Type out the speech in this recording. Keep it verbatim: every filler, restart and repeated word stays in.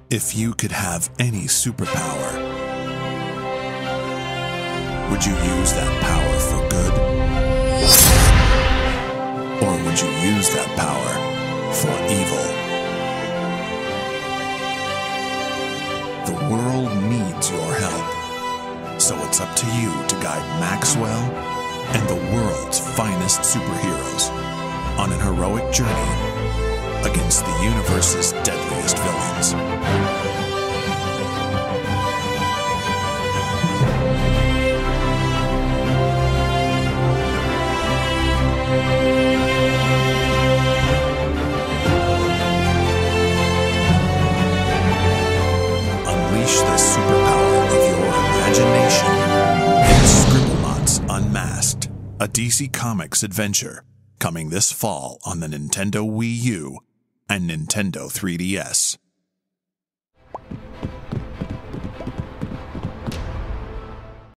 If you could have any superpower, would you use that power for good? Or would you use that power for evil? The world needs your help, so it's up to you to guide Maxwell and the world's finest superheroes on an heroic journey against the universe's deadliest villains. Unleash the superpower of your imagination in Scribblenauts Unmasked, a D C Comics adventure coming this fall on the Nintendo Wii U and Nintendo three D S.